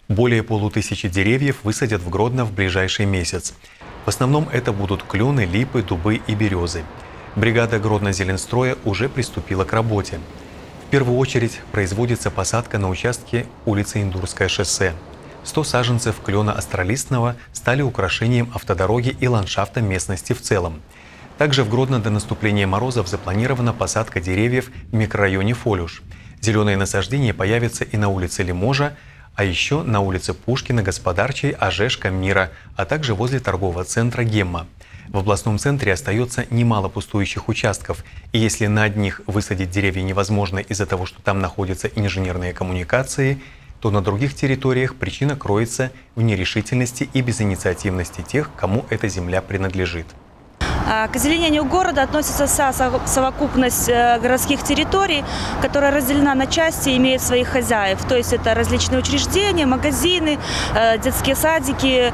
Более 500 деревьев высадят в Гродно в ближайший месяц. В основном это будут клены, липы, дубы и березы. Бригада Гродно-Зеленстроя уже приступила к работе. В первую очередь производится посадка на участке улицы Индурское шоссе. 100 саженцев клена астролистного стали украшением автодороги и ландшафта местности в целом. Также в Гродно до наступления морозов запланирована посадка деревьев в микрорайоне Фолюш. Зеленые насаждения появятся и на улице Лиможа, а еще на улице Пушкина, Господарчей, Ожешка, Мира, а также возле торгового центра «Гемма». В областном центре остается немало пустующих участков, и если на одних высадить деревья невозможно из-за того, что там находятся инженерные коммуникации, то на других территориях причина кроется в нерешительности и безинициативности тех, кому эта земля принадлежит. К озеленению города относится вся совокупность городских территорий, которая разделена на части и имеет своих хозяев. То есть это различные учреждения, магазины, детские садики,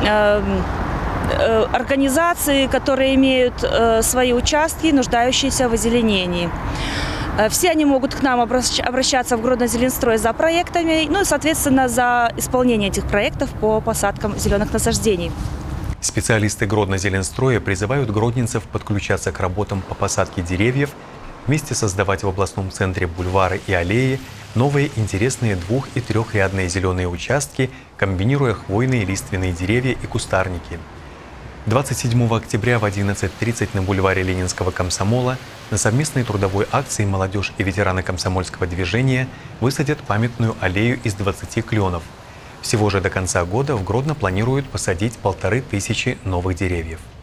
организации, которые имеют свои участки, нуждающиеся в озеленении. Все они могут к нам обращаться в Гродно-Зеленстрой за проектами, ну и, соответственно, за исполнение этих проектов по посадкам зеленых насаждений. Специалисты Гродно-Зеленстроя призывают гродненцев подключаться к работам по посадке деревьев, вместе создавать в областном центре бульвары и аллеи, новые интересные двух- и трехрядные зеленые участки, комбинируя хвойные лиственные деревья и кустарники. 27 октября в 11:30 на бульваре Ленинского комсомола на совместной трудовой акции «Молодежь и ветераны комсомольского движения» высадят памятную аллею из 20 кленов. Всего же до конца года в Гродно планируют посадить 1500 новых деревьев.